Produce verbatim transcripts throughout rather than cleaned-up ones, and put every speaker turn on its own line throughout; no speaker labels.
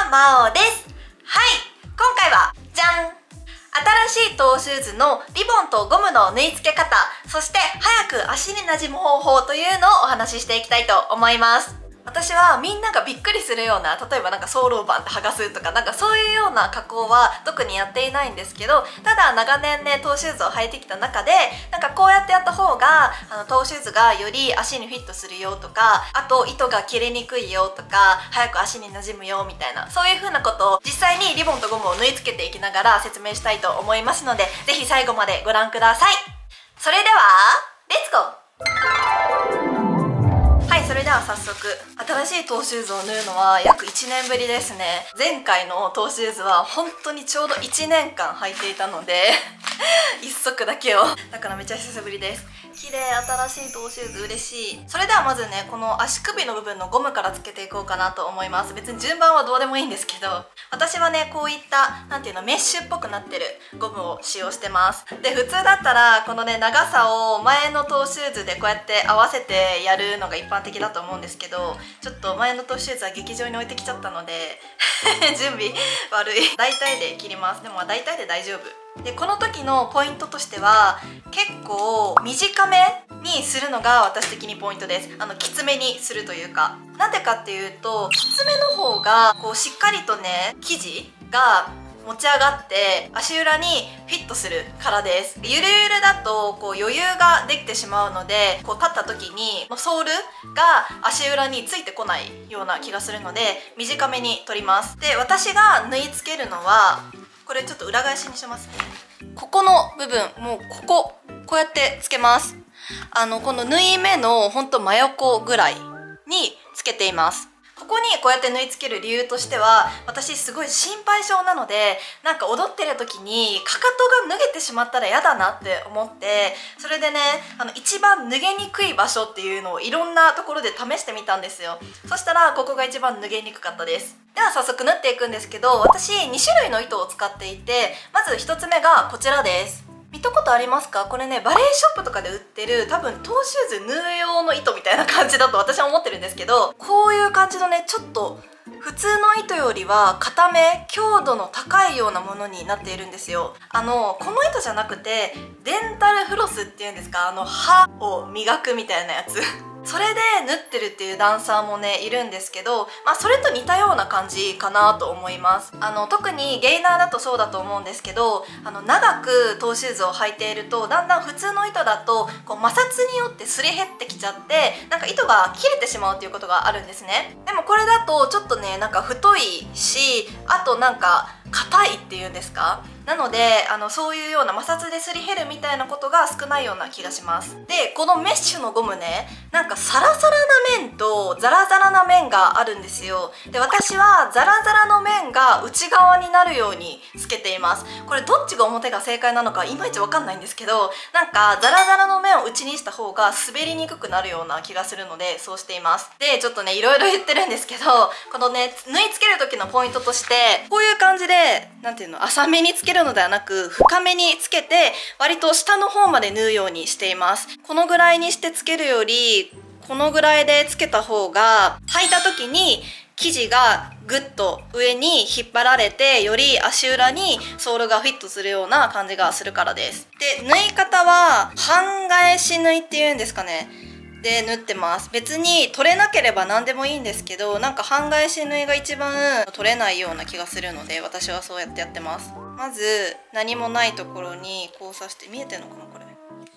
まおです。はい、今回はじゃん、新しいトーシューズのリボンとゴムの縫い付け方、そして早く足に馴染む方法というのをお話ししていきたいと思います。私はみんながびっくりするような、例えばなんかソールをバンって剥がすとか、なんかそういうような加工は特にやっていないんですけど、ただ長年ねトーシューズを履いてきた中で、なんかこうやってやった方があのトーシューズがより足にフィットするよとか、あと糸が切れにくいよとか、早く足に馴染むよみたいな、そういう風なことを実際にリボンとゴムを縫い付けていきながら説明したいと思いますので、是非最後までご覧ください。それではレッツゴー。はい、それでは早速新しいトーシューズを縫うのは約いちねんぶりですね。前回のトーシューズは本当にちょうどいちねんかん履いていたので一足だけを、だからめっちゃ久しぶりです。綺麗、新しいトーシューズ嬉しい。それではまずね、この足首の部分のゴムからつけていこうかなと思います。別に順番はどうでもいいんですけど、私はねこういったなんていうの、メッシュっぽくなってるゴムを使用してます。で、普通だったらこのね長さを前のトーシューズでこうやって合わせてやるのが一般的だと思うんですけど、ちょっと前のトーシューズは劇場に置いてきちゃったので準備悪い。大体で切ります。でも大体で大丈夫で、この時のポイントとしては結構短めにするのが私的にポイントです。あのきつめにするというか、なんでかっていうと、きつめの方がこうしっかりとね生地が持ち上がって足裏にフィットするからです。ゆるゆるだとこう余裕ができてしまうので、こう立った時にソールが足裏についてこないような気がするので短めに取ります。で、私が縫い付けるのはこれちょっと裏返しにしますね。ここの部分、もうこここうやってつけます。あのこの縫い目のほんと真横ぐらいにつけています。ここにこうやって縫い付ける理由としては、私すごい心配性なので、なんか踊ってる時にかかとが脱げてしまったら嫌だなって思って、それでね、あの一番脱げにくい場所っていうのをいろんなところで試してみたんですよ。そしたらここが一番脱げにくかったです。では早速縫っていくんですけど、私に種類の糸を使っていて、まずひとつめがこちらです。見たことありますか？これね、バレエショップとかで売ってる多分トーシューズ縫う用の糸みたいな感じだと私は思ってるんですけど、こういう感じのね、ちょっと普通の糸よりは硬め、強度の高いようなものになっているんですよ。あのこの糸じゃなくてデンタルフロスっていうんですか、あの歯を磨くみたいなやつそれで縫ってるっていうダンサーもねいるんですけど、まあそれと似たような感じかなと思います。あの特にゲイナーだとそうだと思うんですけど、あの長くトーシューズを履いているとだんだん普通の糸だとこう摩擦によってすり減ってきちゃって、なんか糸が切れてしまうっていうことがあるんですね。でもこれだとちょっとね、なんか太いし、あとなんか硬いっていうんですか、なのであのそういうような摩擦ですり減るみたいなことが少ないような気がします。で、このメッシュのゴムね、なんかサラサラな面とザラザラな面があるんですよ。で、私はザラザラの面が内側になるようにつけています。これどっちが表が正解なのかいまいちわかんないんですけど、なんかザラザラの面を内にした方が滑りにくくなるような気がするのでそうしています。で、ちょっとねいろいろ言ってるんですけど、このね縫い付ける時のポイントとして、こういう感じでなんていうの、浅めにつけるのではなく深めにつけて、割と下の方まで縫うようにしています。このぐらいにしてつけるよりこのぐらいでつけた方が履いた時に生地がぐっと上に引っ張られて、より足裏にソールがフィットするような感じがするからです。で、縫い方は半返し縫いっていうんですかね、で縫ってます。別に取れなければ何でもいいんですけど、なんか半返し縫いが一番取れないような気がするので私はそうやってやってます。まず何もないところにこう刺して、見えてるのかなこれ。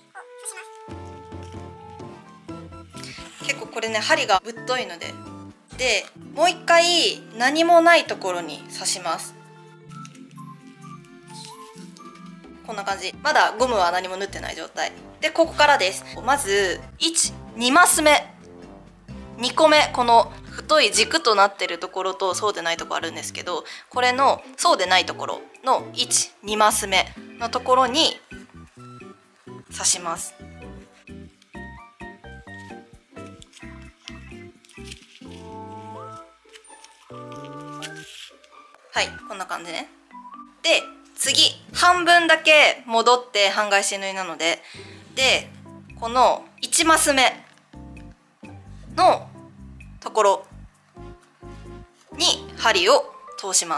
結構これね針がぶっといので、でもう一回何もないところに刺します。こんな感じ。まだゴムは何も縫ってない状態で、ここからです。まずいち、にマス目、にこめ、この太い軸となってるところとそうでないところあるんですけど、これのそうでないところのいち、にマス目のところに刺します。はい、こんな感じね。で、次半分だけ戻って半返し縫いなので、でこのいちマス目のところに針を通します。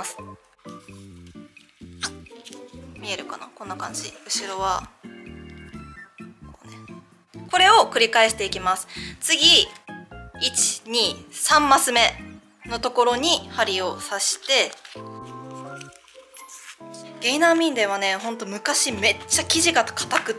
見えるかな、こんな感じ。後ろはこうね、これを繰り返していきます。次いちにさんマス目のところに針を刺して、ゲイナーミンデンはね、ほんと昔めっちゃ生地が硬くって、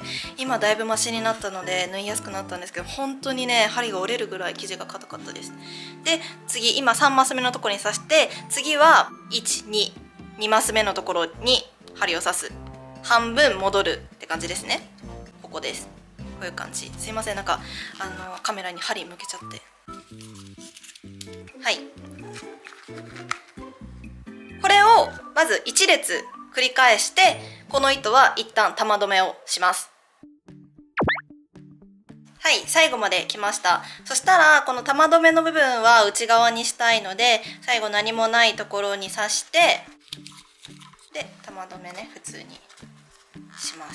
今だいぶマシになったので縫いやすくなったんですけど、本当にね針が折れるぐらい生地が硬かったです。で次今さんマス目のところに刺して、次はいちににマス目のところに針を刺す。半分戻るって感じですね。ここです。こういう感じ。すいません、なんかあのカメラに針向けちゃって。はい、これをまずいち列繰り返して、この糸は一旦玉留めをします。はい、最後まで来ました。そしたらこの玉留めの部分は内側にしたいので、最後何もないところに刺して、で玉留めね、普通にします。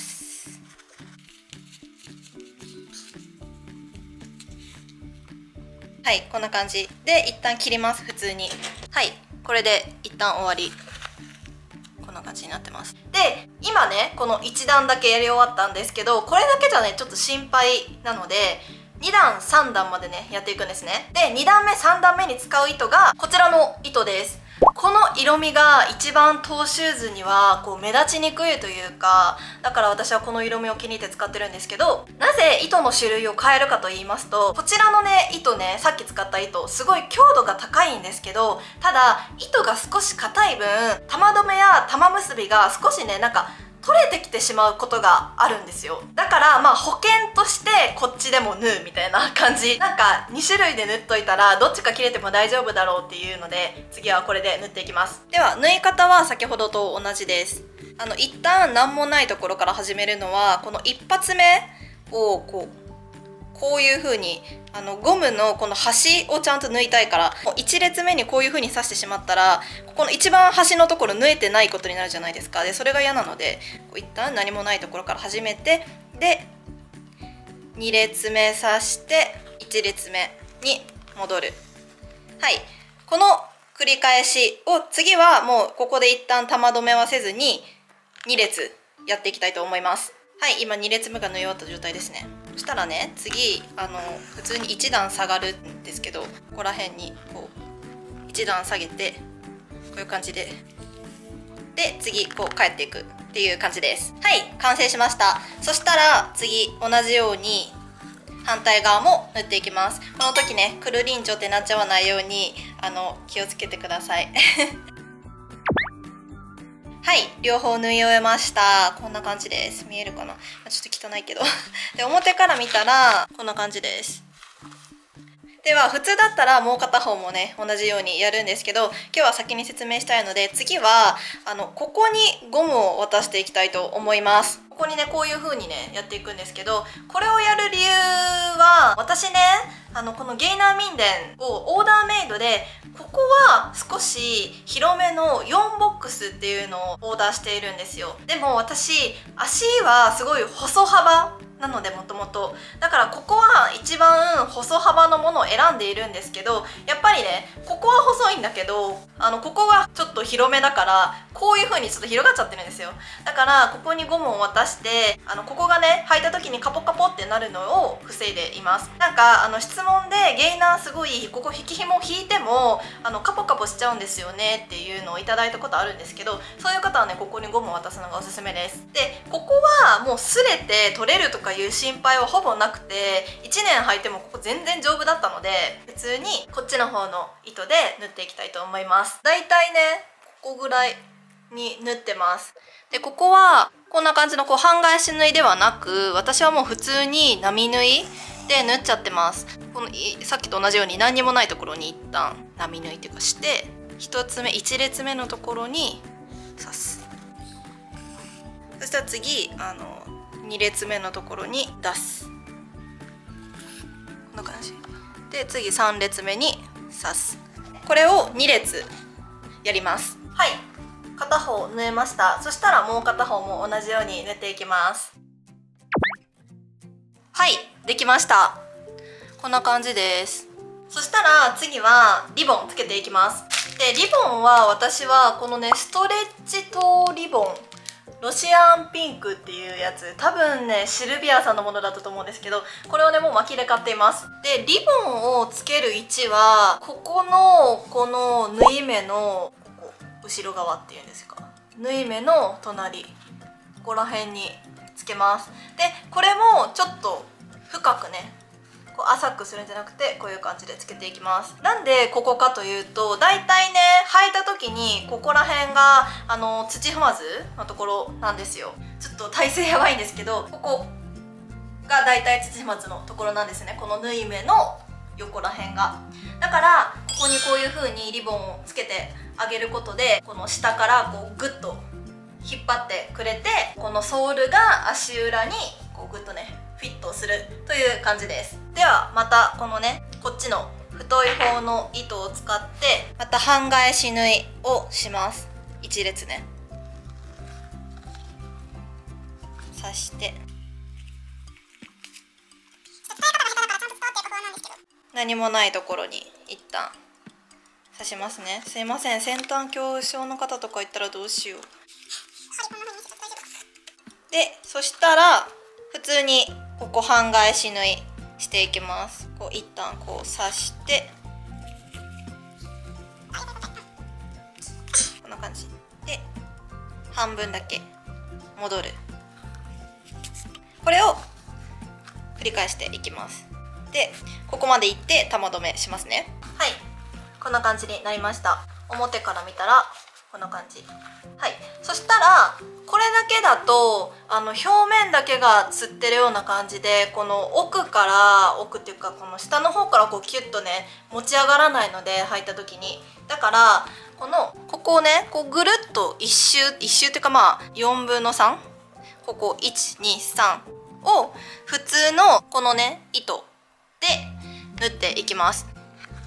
はい、こんな感じで一旦切ります。普通に。はい、これで一旦終わり。こんな感じになってます。で今ねこのいち段だけやり終わったんですけど、これだけじゃねちょっと心配なので、に段さん段までねやっていくんですね。でに段目さん段目に使う糸がこちらの糸です。この色味が一番トーシューズにはこう目立ちにくいというか、だから私はこの色味を気に入って使ってるんですけど、なぜ糸の種類を変えるかと言いますと、こちらのね糸ね、さっき使った糸すごい強度が高いんですけど、ただ糸が少し硬い分、玉留めや玉結びが少しねなんか取れてきてしまうことがあるんですよ。だからまあ保険としてこっちでも縫うみたいな感じ。なんかに種類で縫っといたらどっちか切れても大丈夫だろうっていうので、次はこれで縫っていきます。では縫い方は先ほどと同じです。あの一旦何もないところから始めるのは、この一発目をこうこういう風にあのゴムのこの端をちゃんと縫いたいから、いち列目にこういう風に刺してしまったら、ここの一番端のところ縫えてないことになるじゃないですか。でそれが嫌なので、こう一旦何もないところから始めて、でに列目刺していち列目に戻る。はい、この繰り返しを次はもうここで一旦玉留めはせずにに列やっていきたいと思います。はい、今に列目が縫い終わった状態ですね。そしたらね、次あの普通にいち段下がるんですけど、ここら辺にこういち段下げて、こういう感じで、で次こう帰っていくっていう感じです。はい、完成しました。そしたら次同じように反対側も縫っていきます。この時ね、くるりんちょってなっちゃわないようにあの気をつけてください。はい、両方縫い終えました。こんな感じです。見えるかな、ちょっと汚いけど。で表から見たらこんな感じです。では普通だったらもう片方もね同じようにやるんですけど、今日は先に説明したいので、次はあのここにゴムを渡していきたいと思います。ここにねこういう風にねやっていくんですけど、これをやる理由は、私ねあのこのゲイナーミンデンをオーダーメイドで、ここは少し広めのよんボックスっていうのをオーダーしているんですよ。でも私足はすごい細幅なので、もともとだからここは一番細幅のものを選んでいるんですけど、やっぱりねここは細いんだけど、あのここがちょっと広めだから、こういう風にちょっと広がっちゃってるんですよ。だからここにゴムを渡して、あのここがね履いた時にカポカポってなるのを防いでいます。なんかあの質問でゲイナーすごいここ引き紐引いてもあのカポカポしちゃうんですよねっていうのをいただいたことあるんですけど、そういう方はねここにゴムを渡すのがおすすめです。でここはもう擦れて取れるとかいう心配はほぼなくて、いちねん履いてもここ全然丈夫だったので、普通にこっちの方の糸で縫っていきたいと思います。だいたいねここぐらいに縫ってます。でここはこんな感じのこう半返し縫いではなく、私はもう普通に並縫いで縫っちゃってます。このさっきと同じように何にもないところに一旦並縫いっていうかして、ひとつめいち列目のところに刺す。そしたら次あのに列目のところに出す。こんな感じで次さん列目に刺す。これをに列やります。はい、片方縫えました。そしたらもう片方も同じように縫っていきます。はい、できました。こんな感じです。そしたら次はリボンつけていきます。 でリボンは私はこのねストレッチトーリボンロシアンピンクっていうやつ、多分ねシルビアさんのものだったと思うんですけど、これをねもう巻きで買っています。でリボンをつける位置はここのこの縫い目のここ後ろ側っていうんですか、縫い目の隣ここら辺につけます。でこれもちょっと深くねこう浅くするんじゃなくてこういう感じでつけていきます。なんでここかというと、だいたいね履いた時にここら辺があの土踏まずのところなんですよ。ちょっと体勢やばいんですけど、ここがだいたい土踏まずのところなんですね、この縫い目の横ら辺が。だからここにこういう風にリボンをつけてあげることで、この下からこうグッと引っ張ってくれて、このソールが足裏にこうグッとねフィットするという感じです。ではまたこのねこっちの太い方の糸を使ってまた半返し縫いをします。いち列ね刺して何もないところに一旦刺しますね。すいません、先端恐怖症の方とかいったらどうしよう。でそしたら普通にここ半返し縫いしていきます。こう一旦こう刺してこんな感じで半分だけ戻る。これを繰り返していきます。でここまでいって玉留めしますね。はい、こんな感じになりました。表から見たらこんな感じ。はい、そしたらこれだけだとあの表面だけがつってるような感じで、この奥から奥っていうかこの下の方からこうキュッとね持ち上がらないので、履いた時に。だからこのここをねこうぐるっと一周一周っていうかまあよんぶんのさん、ここいちにさんを普通のこのね糸で縫っていきます。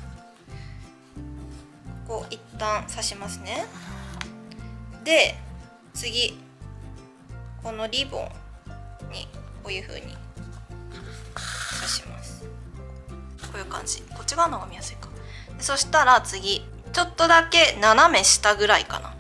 ここ一旦刺しますね。で次このリボンにこういう風に刺します。こういう感じ、こっち側の方が見やすいか。そしたら次ちょっとだけ斜め下ぐらいかな、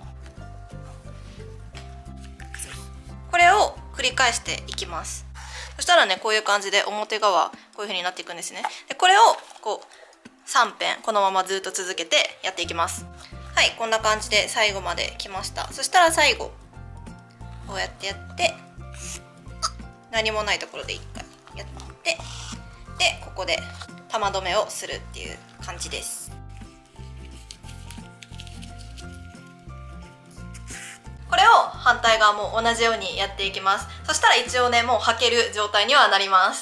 これを繰り返していきます。そしたらねこういう感じで表側こういう風になっていくんですね。でこれをこうさんぺんこのままずっと続けてやっていきます。はい、こんな感じで最後まで来ました。そしたら最後こうやってやって何もないところでいっかいやって、でここで玉留めをするっていう感じです。これを反対側も同じようにやっていきます。そしたら一応ねもう履ける状態にはなります。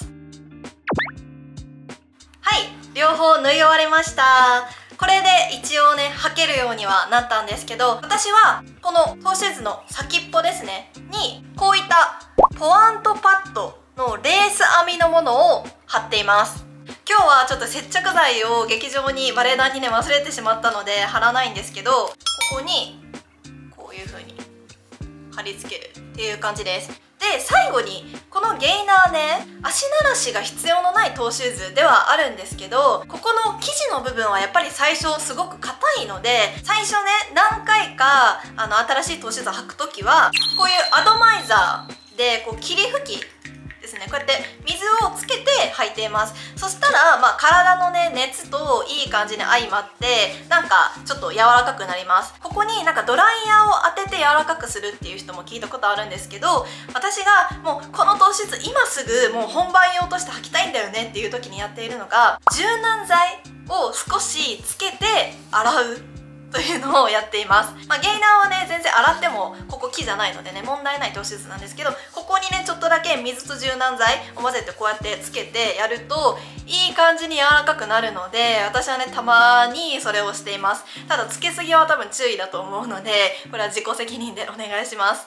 はい、両方縫い終わりました。これで一応ね履けるようにはなったんですけど、私はこのトーシューズの先っぽですねにこういったポワントパッドのレース編みのものを貼っています。今日はちょっと接着剤を劇場にバレエ団にね忘れてしまったので貼らないんですけど、ここにこういう風に貼り付けるっていう感じです。で最後にこのゲイナーね足ならしが必要のないトーシューズではあるんですけど、ここの生地の部分はやっぱり最初すごく硬いので、最初ね何回かあの新しいトーシューズを履く時はこういうアドマイザーでこう霧吹きですね、こうやって水をつけて履いています。そしたら、まあ、体のね熱といい感じに相まってなんかちょっと柔らかくなります。ここになんかドライヤーを当てて柔らかくするっていう人も聞いたことあるんですけど、私がもうこのトーシューズ今すぐもう本番用として履きたいんだよねっていう時にやっているのが、柔軟剤を少しつけて洗うというのをやっています。まあ、ゲイナーはね全然洗ってもここ木じゃないのでね問題ないトーシューズなんですけど、ここにねちょっとだけ水と柔軟剤を混ぜてこうやってつけてやるといい感じに柔らかくなるので、私はねたまにそれをしています。ただつけすぎは多分注意だと思うので、これは自己責任でお願いします。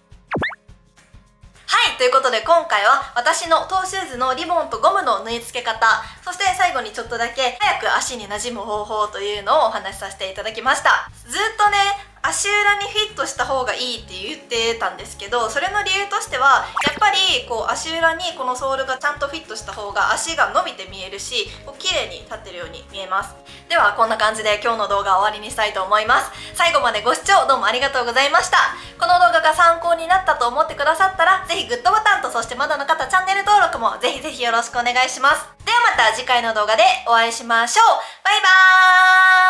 はい、ということで今回は私のトーシューズのリボンとゴムの縫い付け方、そして最後にちょっとだけ早く足に馴染む方法というのをお話しさせていただきました。ずっとね足足裏にフィットした方がいいって言ってたんですけど、それの理由としてはやっぱりこう足裏にこのソールがちゃんとフィットした方が足が伸びて見えるし、こう綺麗に立ってるように見えます。ではこんな感じで今日の動画は終わりにしたいと思います。最後までご視聴どうもありがとうございました。この動画が参考になったと思ってくださったら、ぜひグッドボタンと、そしてまだの方チャンネル登録もぜひぜひよろしくお願いします。ではまた次回の動画でお会いしましょう。バイバーイ。